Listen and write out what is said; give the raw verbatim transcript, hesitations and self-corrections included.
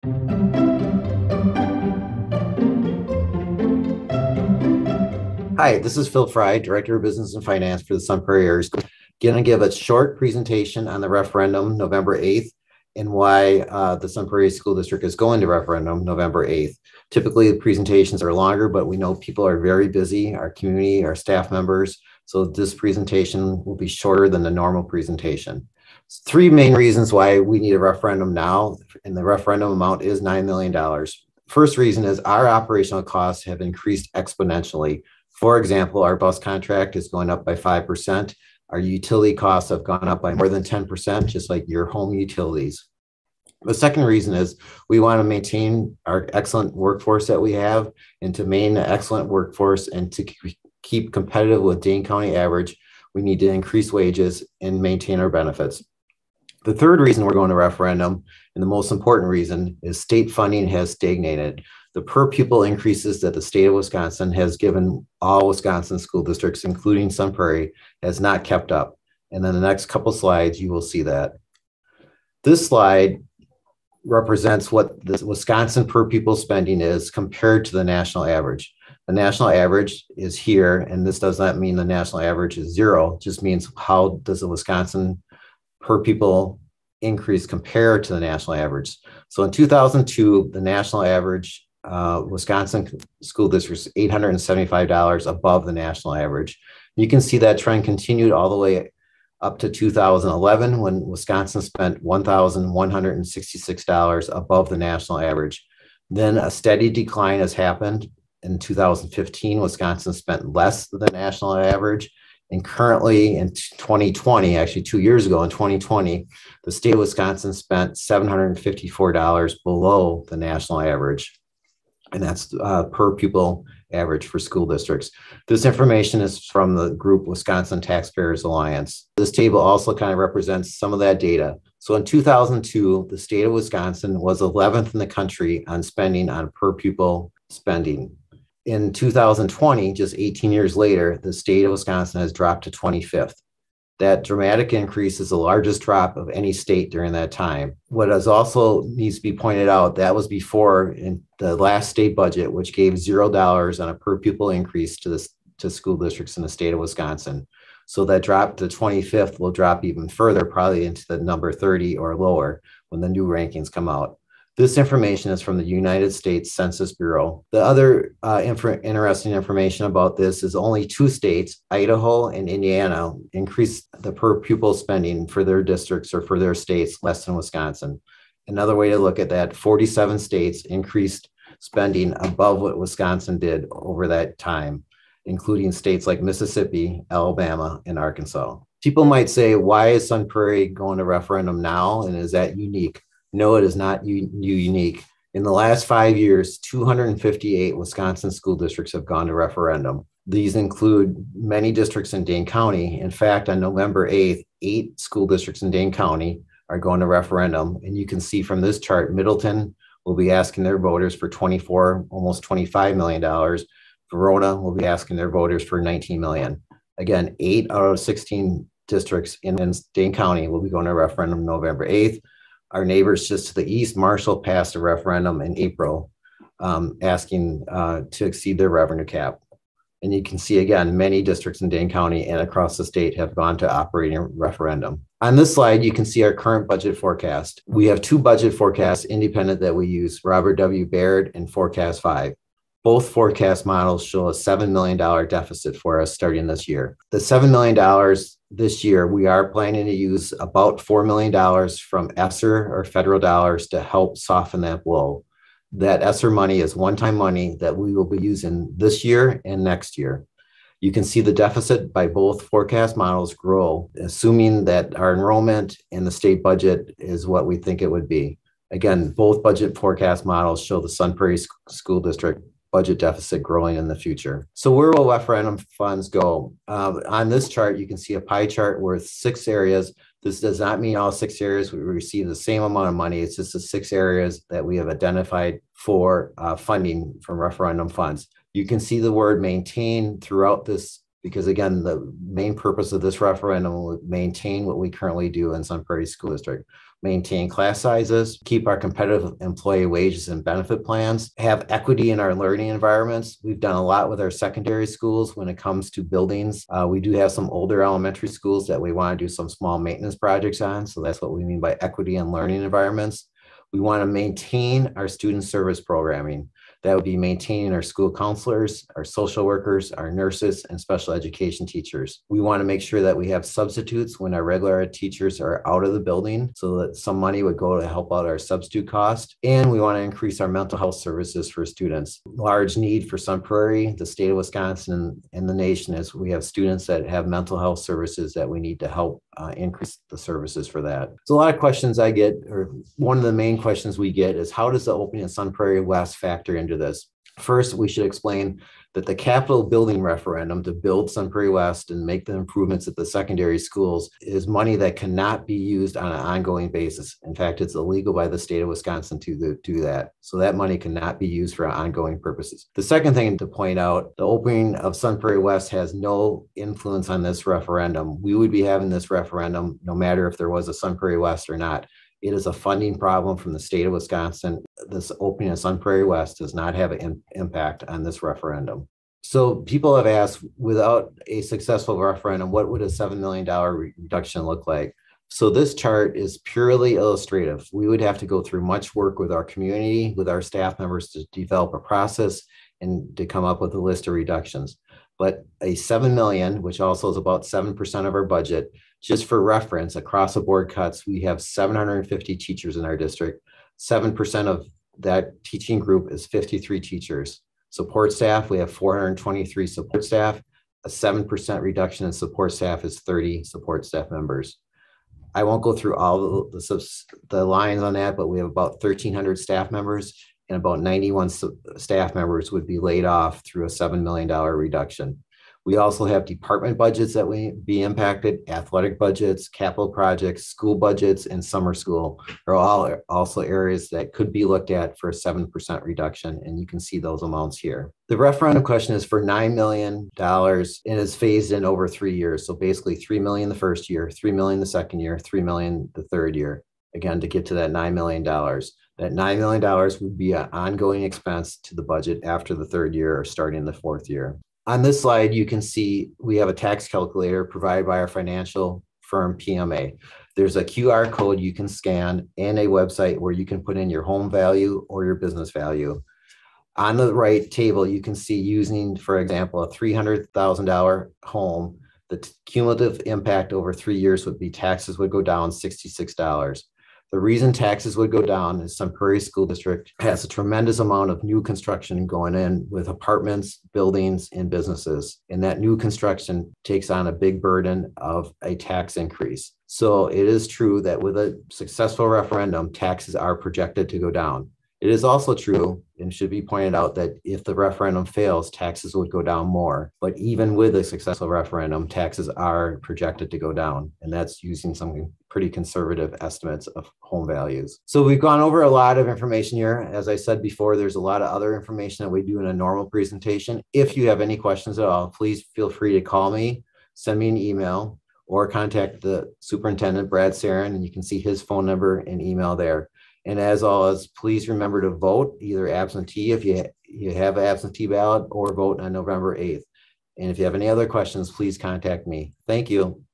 Hi, this is Phil Fry, Director of Business and Finance for the Sun Prairie Area School. Going to give a short presentation on the referendum November eighth and why uh, the Sun Prairie School District is going to referendum November eighth. Typically, the presentations are longer, but we know people are very busy, our community, our staff members. So this presentation will be shorter than the normal presentation. Three main reasons why we need a referendum now, and the referendum amount is nine million dollars. First reason is our operational costs have increased exponentially. For example, our bus contract is going up by five percent. Our utility costs have gone up by more than ten percent, just like your home utilities. The second reason is we want to maintain our excellent workforce that we have, and to maintain an excellent workforce and to keep competitive with Dane County average, we need to increase wages and maintain our benefits. The third reason we're going to referendum, and the most important reason, is state funding has stagnated. The per pupil increases that the state of Wisconsin has given all Wisconsin school districts, including Sun Prairie, has not kept up. And then the next couple slides, you will see that. This slide represents what the Wisconsin per pupil spending is compared to the national average. The national average is here, and this does not mean the national average is zero. It just means how does the Wisconsin per pupil increase compared to the national average. So in two thousand two, the national average Uh, Wisconsin school districts eight hundred seventy-five dollars above the national average. You can see that trend continued all the way up to two thousand eleven, when Wisconsin spent one thousand one hundred sixty-six dollars above the national average. Then a steady decline has happened. In two thousand fifteen, Wisconsin spent less than the national average. And currently in twenty twenty, actually two years ago in twenty twenty, the state of Wisconsin spent seven hundred fifty-four dollars below the national average. And that's uh, per pupil average for school districts. This information is from the group Wisconsin Taxpayers Alliance. This table also kind of represents some of that data. So in two thousand two, the state of Wisconsin was eleventh in the country on spending on per pupil spending. In two thousand twenty, just eighteen years later, the state of Wisconsin has dropped to twenty-fifth. That dramatic increase is the largest drop of any state during that time. What is also needs to be pointed out, that was before in the last state budget, which gave zero dollars on a per pupil increase to the to school districts in the state of Wisconsin. So that drop to twenty-fifth will drop even further, probably into the number thirty or lower when the new rankings come out. This information is from the United States Census Bureau. The other uh, inf- interesting information about this is only two states, Idaho and Indiana, increased the per pupil spending for their districts or for their states less than Wisconsin. Another way to look at that, forty-seven states increased spending above what Wisconsin did over that time, including states like Mississippi, Alabama, and Arkansas. People might say, why is Sun Prairie going to referendum now? And is that unique? No, it is not u- unique. In the last five years, two hundred fifty-eight Wisconsin school districts have gone to referendum. These include many districts in Dane County. In fact, on November eighth, eight school districts in Dane County are going to referendum. And you can see from this chart, Middleton will be asking their voters for twenty-four, almost twenty-five million dollars. Verona will be asking their voters for nineteen million dollars. Again, eight out of sixteen districts in, in Dane County will be going to referendum November eighth. Our neighbors just to the east, Marshall, passed a referendum in April um, asking uh, to exceed their revenue cap. And you can see, again, many districts in Dane County and across the state have gone to operating referendum. On this slide, you can see our current budget forecast. We have two budget forecasts independent that we use, Robert W. Baird and Forecast five. Both forecast models show a seven million dollars deficit for us starting this year. The seven million dollars this year, we are planning to use about four million dollars from ESSER or federal dollars to help soften that blow. That ESSER money is one-time money that we will be using this year and next year. You can see the deficit by both forecast models grow, assuming that our enrollment in the state budget is what we think it would be. Again, both budget forecast models show the Sun Prairie School District budget deficit growing in the future. So where will referendum funds go? Uh, on this chart, you can see a pie chart with six areas. This does not mean all six areas we receive the same amount of money. It's just the six areas that we have identified for uh, funding from referendum funds. You can see the word maintain throughout this because again, the main purpose of this referendum will maintain what we currently do in Sun Prairie School District. Maintain class sizes, keep our competitive employee wages and benefit plans, have equity in our learning environments. We've done a lot with our secondary schools when it comes to buildings. Uh, we do have some older elementary schools that we want to do some small maintenance projects on. So that's what we mean by equity and learning environments. We want to maintain our student service programming. That would be maintaining our school counselors, our social workers, our nurses, and special education teachers. We want to make sure that we have substitutes when our regular ed teachers are out of the building so that some money would go to help out our substitute cost. And we want to increase our mental health services for students. Large need for Sun Prairie, the state of Wisconsin, and the nation is we have students that have mental health services that we need to help uh, increase the services for that. So a lot of questions I get, or one of the main questions we get is, how does the opening of Sun Prairie West factor into this? First, we should explain that the capital building referendum to build Sun Prairie West and make the improvements at the secondary schools is money that cannot be used on an ongoing basis. In fact, it's illegal by the state of Wisconsin to do that. So that money cannot be used for ongoing purposes. The second thing to point out, the opening of Sun Prairie West has no influence on this referendum. We would be having this referendum no matter if there was a Sun Prairie West or not. It is a funding problem from the state of Wisconsin. This opening of Sun Prairie West does not have an impact on this referendum. So people have asked, without a successful referendum, what would a seven million dollars reduction look like? So this chart is purely illustrative. We would have to go through much work with our community, with our staff members to develop a process and to come up with a list of reductions. But a seven million dollars, which also is about seven percent of our budget, just for reference, across the board cuts, we have seven hundred fifty teachers in our district. seven percent of that teaching group is fifty-three teachers. Support staff, we have four hundred twenty-three support staff. A seven percent reduction in support staff is thirty support staff members. I won't go through all the, the, the lines on that, but we have about thirteen hundred staff members, and about ninety-one staff members would be laid off through a seven million dollars reduction. We also have department budgets that would be impacted, athletic budgets, capital projects, school budgets, and summer school are all also areas that could be looked at for a seven percent reduction, and you can see those amounts here. The referendum question is for nine million dollars and is phased in over three years. So basically three million dollars the first year, three million dollars the second year, three million dollars the third year, again, to get to that nine million dollars. That nine million dollars would be an ongoing expense to the budget after the third year or starting the fourth year. On this slide, you can see we have a tax calculator provided by our financial firm, P M A. There's a Q R code you can scan and a website where you can put in your home value or your business value. On the right table, you can see using, for example, a three hundred thousand dollars home, the cumulative impact over three years would be taxes would go down sixty-six dollars. The reason taxes would go down is Sun Prairie School District has a tremendous amount of new construction going in with apartments, buildings, and businesses. And that new construction takes on a big burden of a tax increase. So it is true that with a successful referendum, taxes are projected to go down. It is also true, and should be pointed out, that if the referendum fails, taxes would go down more. But even with a successful referendum, taxes are projected to go down. And that's using some pretty conservative estimates of home values. So we've gone over a lot of information here. As I said before, there's a lot of other information that we do in a normal presentation. If you have any questions at all, please feel free to call me, send me an email, or contact the superintendent, Brad Sarin, and you can see his phone number and email there. And as always, please remember to vote either absentee if you, you have an absentee ballot, or vote on November eighth. And if you have any other questions, please contact me. Thank you.